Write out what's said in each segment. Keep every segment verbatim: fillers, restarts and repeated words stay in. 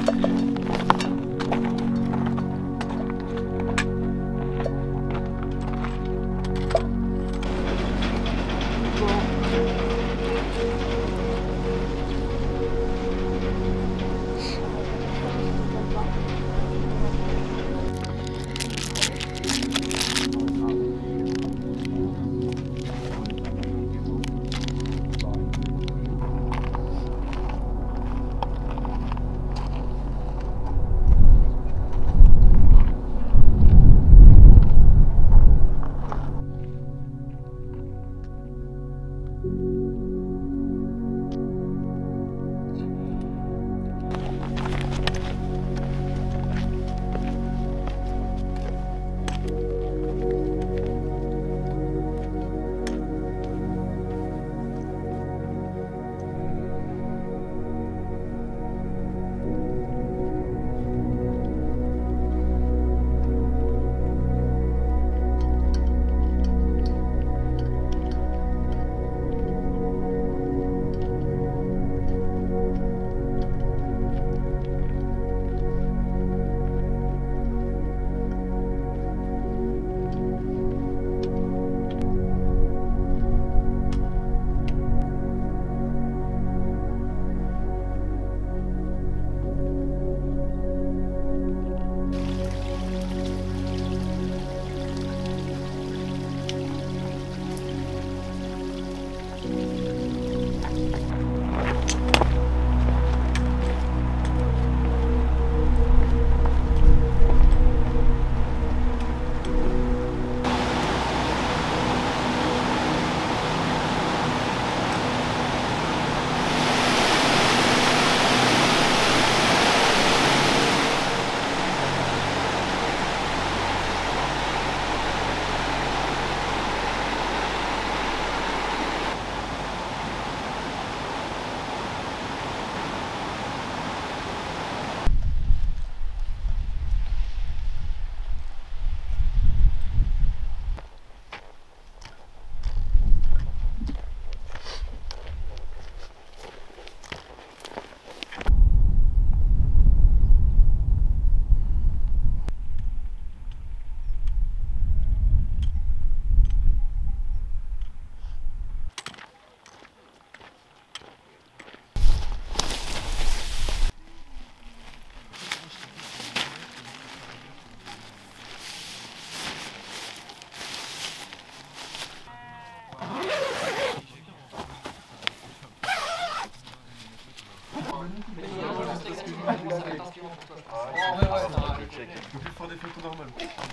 Je peux faire des photos normales.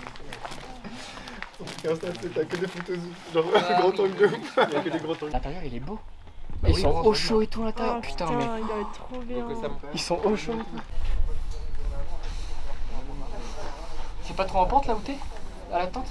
Insta, t'as que des photos genre grand angle de ouf. Il y a que des grands angles. L'intérieur il est beau. Ils sont au chaud et tout à l'intérieur. Oh, putain, putain, mais. il doit être trop bien. Ils sont au chaud. C'est pas trop en pente là où t'es? À la tente?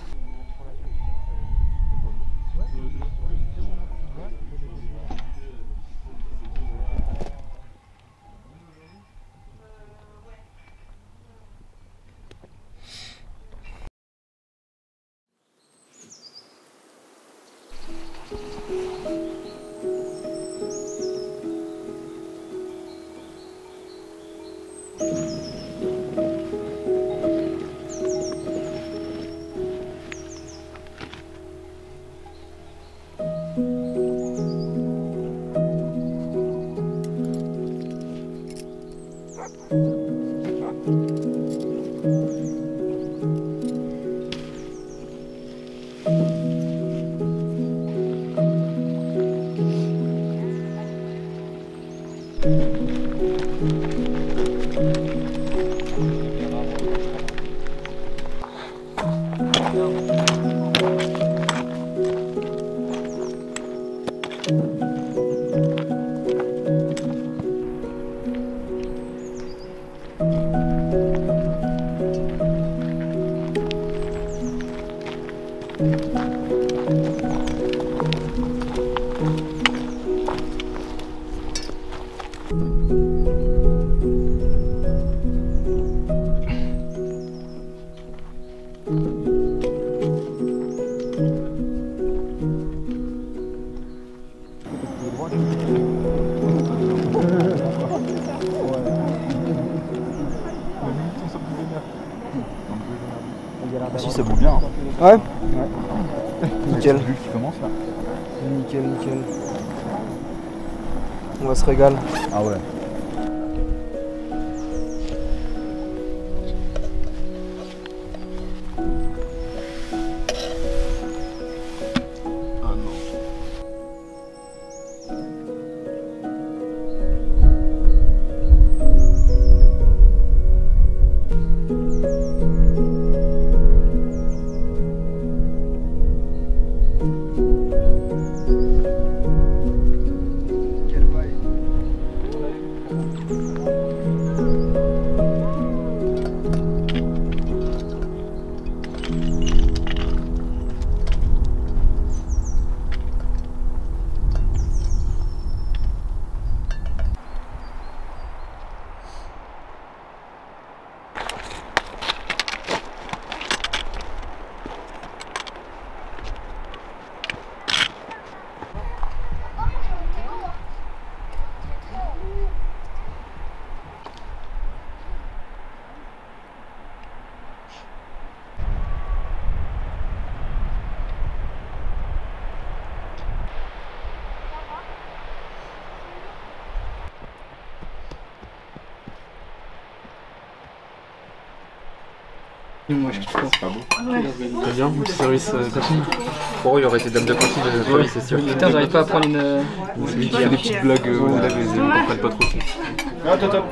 Thank you. Si ça boue bien. Hein. Ouais. Ouais. Nickel. C'est lui qui commence là. Nickel, nickel. On va se régaler. Ah ouais. Moi je trouve C'est pas beau. ouais. Très bien, petit service euh, cantine. Bon, il aurait été dame de partie de notre Ouais. c'est sûr. Putain, j'arrive pas à prendre une. C'est lui qui fait des petites blagues euh, où là, les élèves ne comprennent pas trop. Ah, top, top.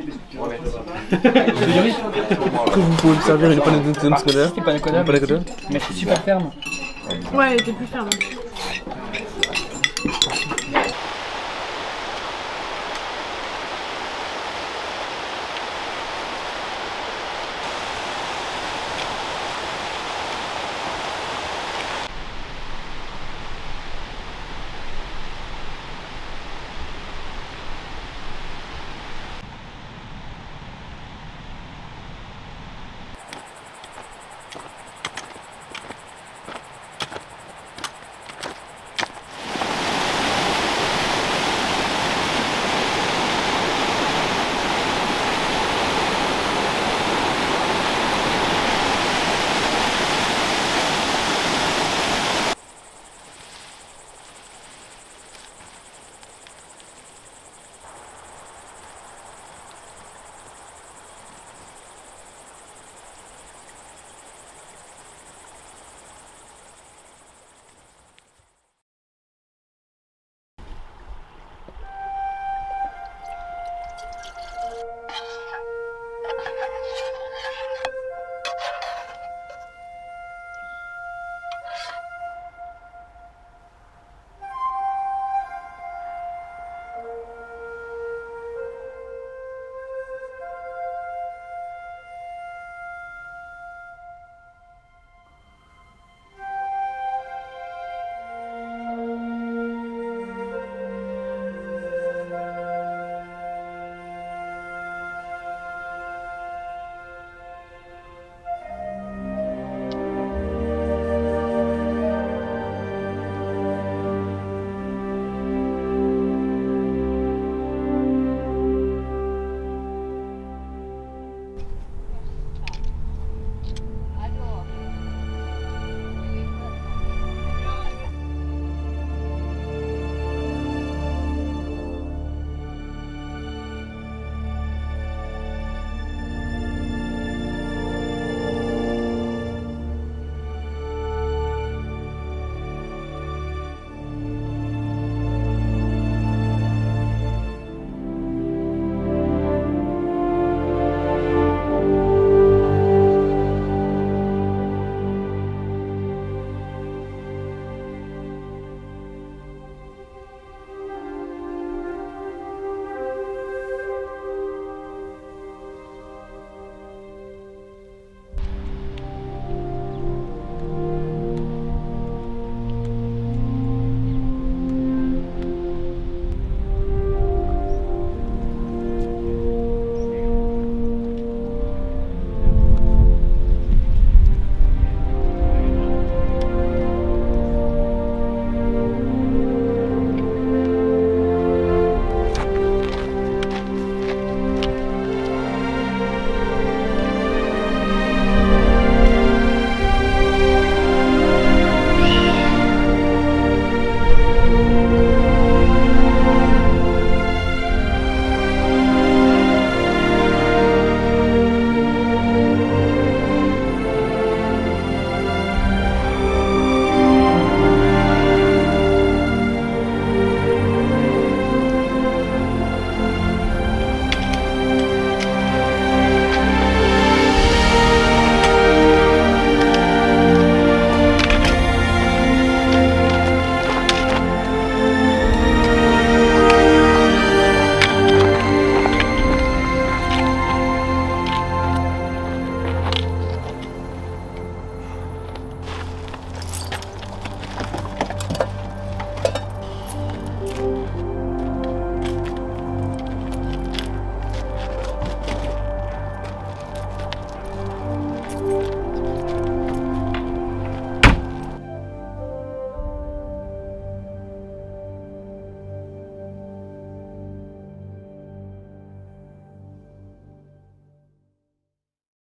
Est-ce que vous pouvez me servir une panne de scolaire? C'est pas une conne, Pas la mais c'est super ferme. Ouais, elle était plus ferme.